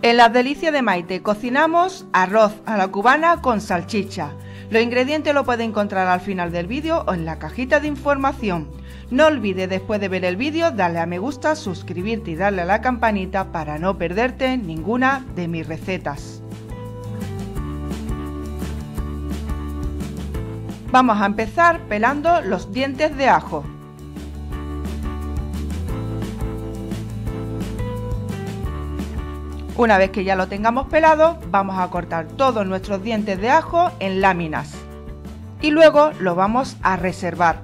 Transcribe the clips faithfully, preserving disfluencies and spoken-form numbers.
En las delicias de Maite cocinamos arroz a la cubana con salchicha. Los ingredientes los puedes encontrar al final del vídeo o en la cajita de información. No olvides después de ver el vídeo darle a me gusta, suscribirte y darle a la campanita para no perderte ninguna de mis recetas. Vamos a empezar pelando los dientes de ajo. Una vez que ya lo tengamos pelado, vamos a cortar todos nuestros dientes de ajo en láminas y luego lo vamos a reservar.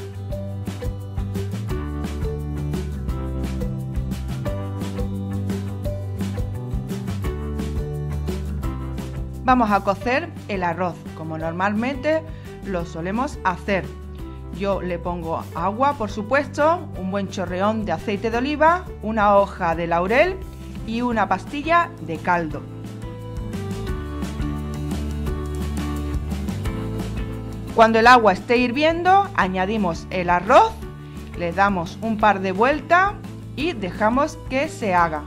Vamos a cocer el arroz como normalmente lo solemos hacer. Yo le pongo agua, por supuesto, un buen chorreón de aceite de oliva, una hoja de laurel y una pastilla de caldo. Cuando el agua esté hirviendo, añadimos el arroz, le damos un par de vueltas y dejamos que se haga.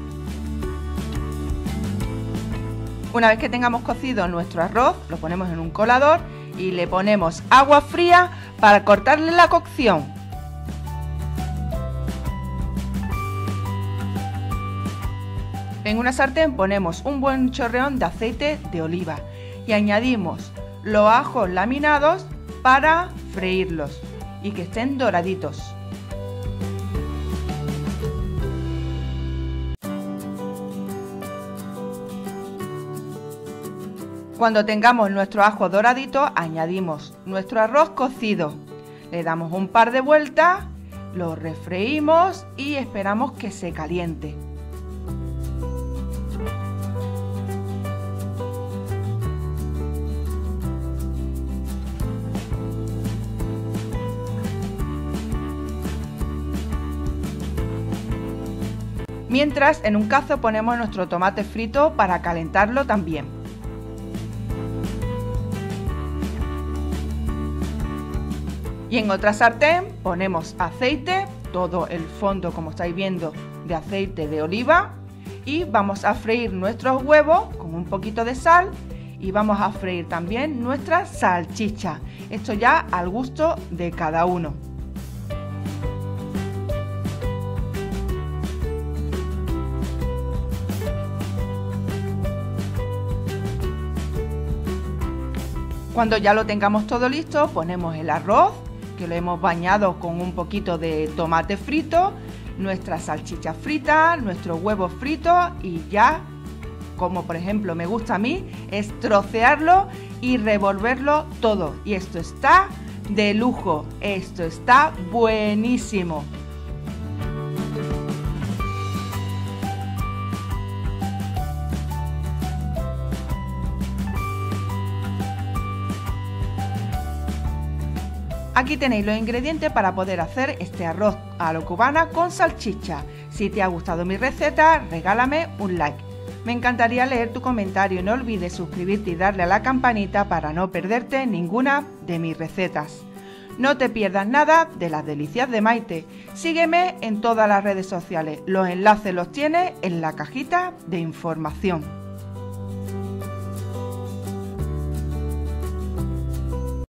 Una vez que tengamos cocido nuestro arroz, lo ponemos en un colador y le ponemos agua fría para cortarle la cocción. En una sartén ponemos un buen chorreón de aceite de oliva y añadimos los ajos laminados para freírlos y que estén doraditos. Cuando tengamos nuestro ajo doradito, añadimos nuestro arroz cocido. Le damos un par de vueltas, lo refreímos y esperamos que se caliente. Mientras, en un cazo ponemos nuestro tomate frito para calentarlo también. Y en otra sartén ponemos aceite, todo el fondo, como estáis viendo, de aceite de oliva. Y vamos a freír nuestros huevos con un poquito de sal y vamos a freír también nuestra salchicha. Esto ya al gusto de cada uno. Cuando ya lo tengamos todo listo, ponemos el arroz, que lo hemos bañado con un poquito de tomate frito, nuestra salchicha frita, nuestros huevos fritos y ya, como por ejemplo me gusta a mí, es trocearlo y revolverlo todo. Y esto está de lujo, esto está buenísimo. Aquí tenéis los ingredientes para poder hacer este arroz a la cubana con salchicha. Si te ha gustado mi receta, regálame un like. Me encantaría leer tu comentario y no olvides suscribirte y darle a la campanita para no perderte ninguna de mis recetas. No te pierdas nada de las delicias de Maite. Sígueme en todas las redes sociales. Los enlaces los tienes en la cajita de información.